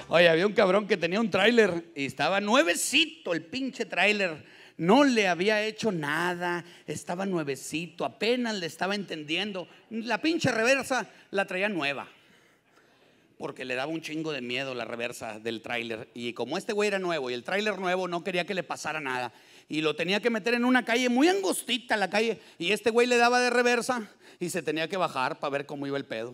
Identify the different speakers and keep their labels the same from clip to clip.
Speaker 1: Oye, había un cabrón que tenía un tráiler y estaba nuevecito el pinche tráiler. No le había hecho nada, estaba nuevecito, apenas le estaba entendiendo. La pinche reversa la traía nueva, porque le daba un chingo de miedo la reversa del tráiler. Y como este güey era nuevo y el tráiler nuevo, no quería que le pasara nada. Y lo tenía que meter en una calle muy angostita, la calle. Y este güey le daba de reversa y se tenía que bajar para ver cómo iba el pedo.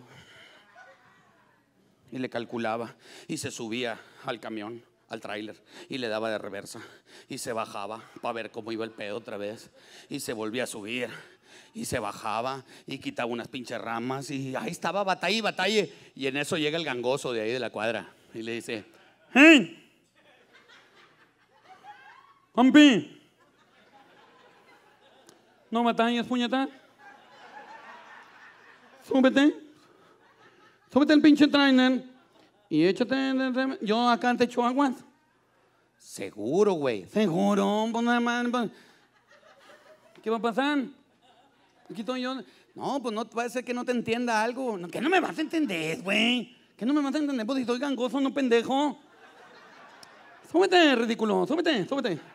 Speaker 1: Y le calculaba y se subía al camión, al tráiler, y le daba de reversa y se bajaba para ver cómo iba el pedo otra vez. Y se volvía a subir y se bajaba y quitaba unas pinches ramas y ahí estaba batalla y batalla. Y en eso llega el gangoso de ahí de la cuadra y le dice: ¡Hey! ¡Compi! ¿No batallas, puñeta? Súbete el pinche trainer y échate. Yo acá te echo aguas. Seguro, güey. Seguro. ¿Qué va a pasar? Aquí estoy yo. No, pues no puede ser que no te entienda algo. No, que no me vas a entender, güey. Que no me vas a entender, pues si estoy gangoso, no pendejo. Súbete, ridículo. Súbete.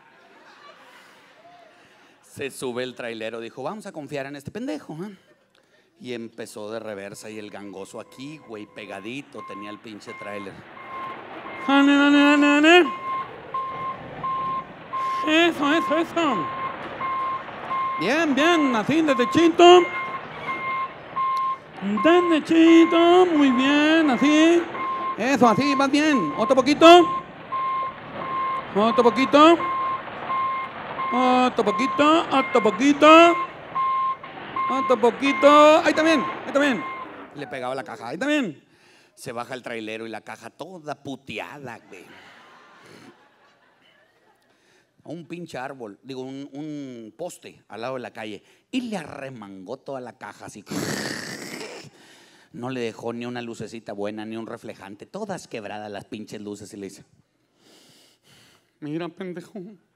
Speaker 1: Se sube el trailero, dijo: vamos a confiar en este pendejo, ¿eh? Y empezó de reversa y el gangoso aquí, güey, pegadito tenía el pinche trailer. Eso. Bien, así, derechito. Derechito, muy bien, así. Eso, así, vas bien. Otro poquito. Ahí también. Le pegaba la caja, ahí también. Se baja el trailero y la caja toda puteada, güey. Un pinche árbol, digo, un poste al lado de la calle. Y le arremangó toda la caja así. No le dejó ni una lucecita buena, ni un reflejante. Todas quebradas las pinches luces. Y le dice: mira, pendejo,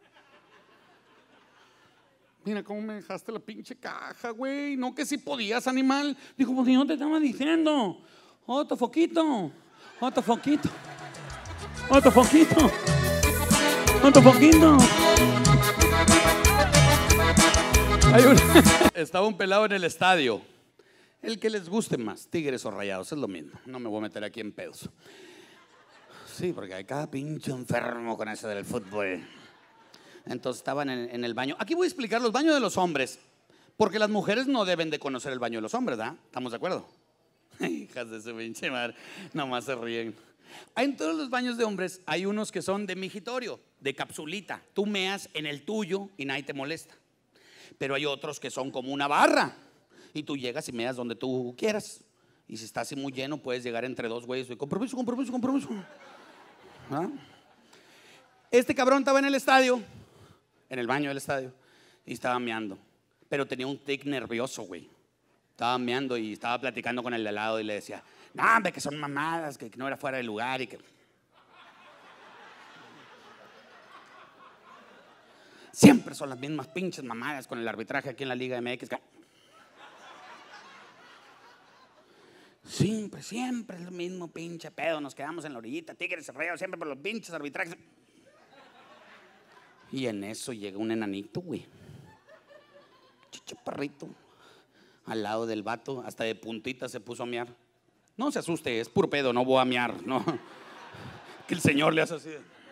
Speaker 1: mira cómo me dejaste la pinche caja, güey. No, que si podías, animal. Dijo: pues yo te estaba diciendo. Otro foquito. Estaba un pelado en el estadio. El que les guste más, Tigres o Rayados, es lo mismo. No me voy a meter aquí en pedos. Sí, porque hay cada pinche enfermo con eso del fútbol. Entonces estaban en el baño. Aquí voy a explicar los baños de los hombres, porque las mujeres no deben de conocer el baño de los hombres, ¿verdad? ¿Estamos de acuerdo? Hijas de su pinche madre, nomás se ríen. En todos los baños de hombres hay unos que son de migitorio, de capsulita. Tú meas en el tuyo y nadie te molesta. Pero hay otros que son como una barra y tú llegas y meas donde tú quieras. Y si está así muy lleno, puedes llegar entre dos güeyes y con permiso. ¿Ah? Este cabrón estaba en el estadio, en el baño del estadio, y estaba meando. Pero tenía un tic nervioso, güey. Estaba meando y estaba platicando con el de al lado y le decía: no, hombre, que son mamadas, que no era fuera de lugar y que... Siempre son las mismas pinches mamadas con el arbitraje aquí en la Liga MX. Siempre es lo mismo pinche pedo. Nos quedamos en la orillita, Tigres, Rayados, siempre por los pinches arbitrajes. Y en eso llega un enanito, güey, chaparrito, al lado del vato, hasta de puntita se puso a mear. No se asuste, es puro pedo, no voy a mear, no. Que el señor le hace así.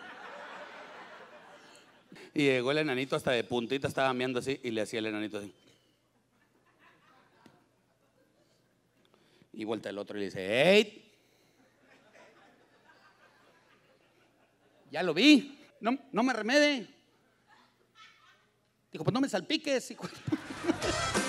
Speaker 1: Y llegó el enanito hasta de puntita, estaba meando así, y le hacía el enanito así. Y vuelta el otro y le dice: ¡hey! Ya lo vi, no me remede. Dijo: pues no me salpiques, hijo.